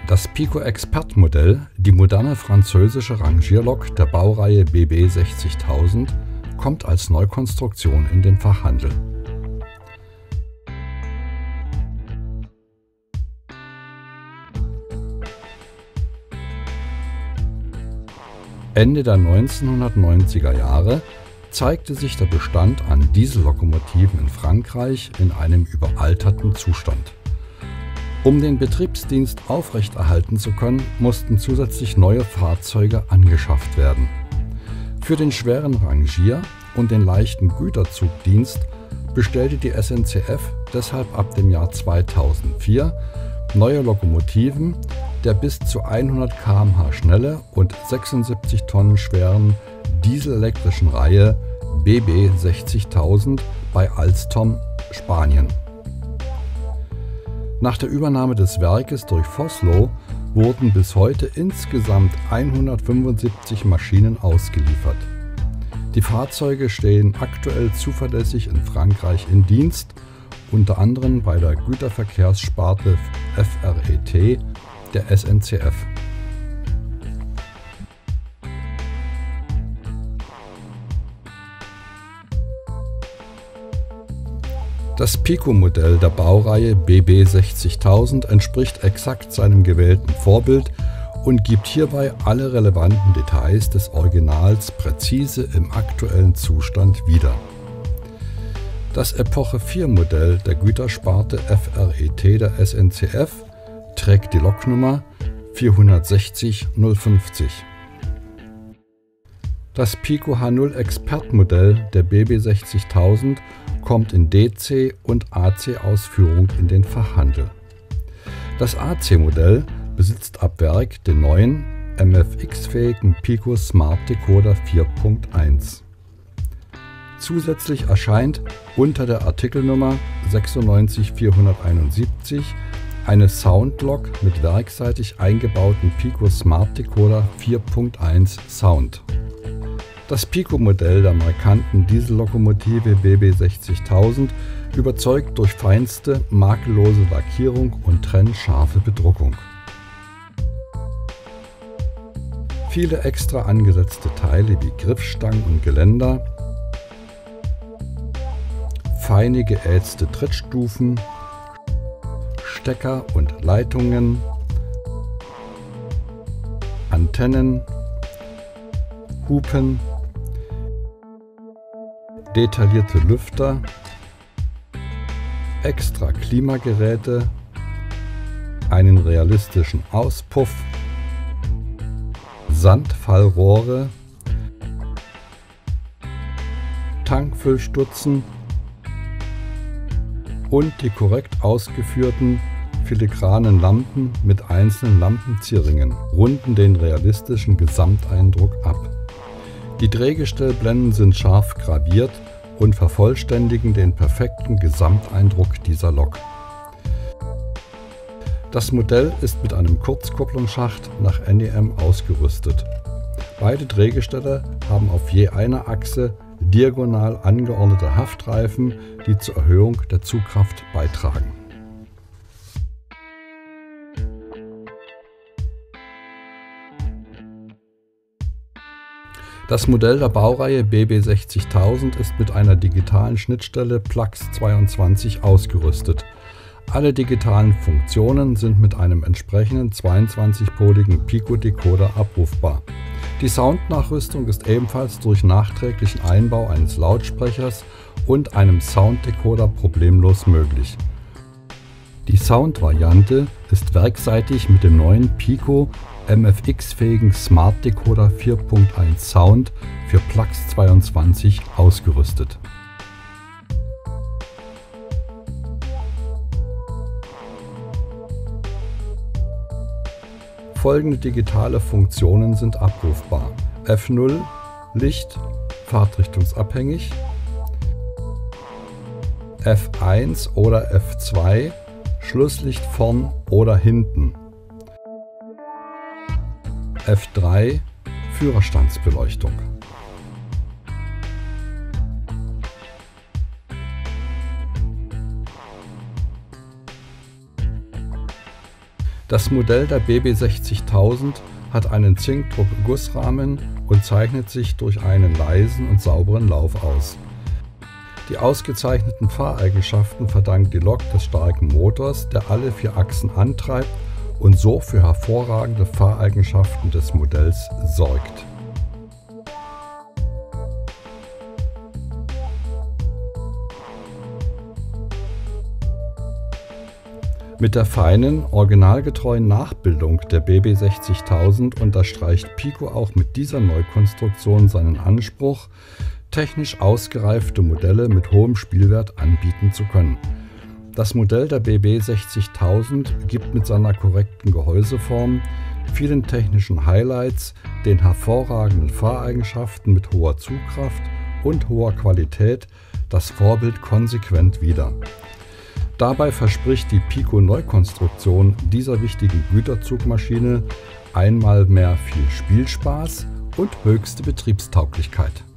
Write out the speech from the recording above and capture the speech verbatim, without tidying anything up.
Das Pico Expert-Modell, die moderne französische Rangierlok der Baureihe B B sechzigtausend, kommt als Neukonstruktion in den Fachhandel. Ende der neunzehnhundertneunziger Jahre zeigte sich der Bestand an Diesellokomotiven in Frankreich in einem überalterten Zustand. Um den Betriebsdienst aufrechterhalten zu können, mussten zusätzlich neue Fahrzeuge angeschafft werden. Für den schweren Rangier- und den leichten Güterzugdienst bestellte die S N C F deshalb ab dem Jahr zweitausendvier neue Lokomotiven der bis zu hundert Kilometer pro Stunde schnelle und sechsundsiebzig Tonnen schweren dieselelektrischen Reihe B B sechzigtausend bei Alstom, Spanien. Nach der Übernahme des Werkes durch Vossloh wurden bis heute insgesamt hundertfünfundsiebzig Maschinen ausgeliefert. Die Fahrzeuge stehen aktuell zuverlässig in Frankreich in Dienst, unter anderem bei der Güterverkehrssparte F R E T der S N C F. Das Pico-Modell der Baureihe B B sechzigtausend entspricht exakt seinem gewählten Vorbild und gibt hierbei alle relevanten Details des Originals präzise im aktuellen Zustand wieder. Das Epoche vier Modell der Gütersparte F R E T der S N C F trägt die Loknummer vierhundertsechzig null fünfzig. Das Pico H null Expert-Modell der B B sechzigtausend kommt in D C- und A C-Ausführung in den Fachhandel. Das A C-Modell besitzt ab Werk den neuen M F X-fähigen Pico Smart Decoder vier Punkt eins. Zusätzlich erscheint unter der Artikelnummer sechsundneunzig vierhunderteinundsiebzig eine Soundlok mit werkseitig eingebauten Pico Smart Decoder vier Punkt eins Sound. Das Pico-Modell der markanten Diesellokomotive B B sechzigtausend überzeugt durch feinste, makellose Lackierung und trennscharfe Bedruckung. Viele extra angesetzte Teile wie Griffstangen und Geländer, feine geätzte Trittstufen, Stecker und Leitungen, Antennen, Hupen, detaillierte Lüfter, extra Klimageräte, einen realistischen Auspuff, Sandfallrohre, Tankfüllstutzen und die korrekt ausgeführten filigranen Lampen mit einzelnen Lampenzierringen runden den realistischen Gesamteindruck ab. Die Drehgestellblenden sind scharf graviert und vervollständigen den perfekten Gesamteindruck dieser Lok. Das Modell ist mit einem Kurzkupplungsschacht nach N E M ausgerüstet. Beide Drehgestelle haben auf je einer Achse diagonal angeordnete Haftreifen, die zur Erhöhung der Zugkraft beitragen. Das Modell der Baureihe B B sechzigtausend ist mit einer digitalen Schnittstelle Plax zweiundzwanzig ausgerüstet. Alle digitalen Funktionen sind mit einem entsprechenden zweiundzwanzigpoligen Pico-Decoder abrufbar. Die Soundnachrüstung ist ebenfalls durch nachträglichen Einbau eines Lautsprechers und einem Sounddecoder problemlos möglich. Die Soundvariante ist werkseitig mit dem neuen Pico M F X-fähigen Smart Decoder vier Punkt eins Sound für Plax zweiundzwanzig ausgerüstet. Folgende digitale Funktionen sind abrufbar: F null Licht, fahrtrichtungsabhängig, F eins oder F zwei Schlusslicht vorn oder hinten, F drei Führerstandsbeleuchtung. Das Modell der B B sechzigtausend hat einen Zinkdruck-Gussrahmen und zeichnet sich durch einen leisen und sauberen Lauf aus. Die ausgezeichneten Fahreigenschaften verdankt die Lok des starken Motors, der alle vier Achsen antreibt und so für hervorragende Fahreigenschaften des Modells sorgt. Mit der feinen, originalgetreuen Nachbildung der B B sechzigtausend unterstreicht Pico auch mit dieser Neukonstruktion seinen Anspruch, technisch ausgereifte Modelle mit hohem Spielwert anbieten zu können. Das Modell der B B sechzigtausend gibt mit seiner korrekten Gehäuseform, vielen technischen Highlights, den hervorragenden Fahreigenschaften mit hoher Zugkraft und hoher Qualität das Vorbild konsequent wider. Dabei verspricht die Pico Neukonstruktion dieser wichtigen Güterzugmaschine einmal mehr viel Spielspaß und höchste Betriebstauglichkeit.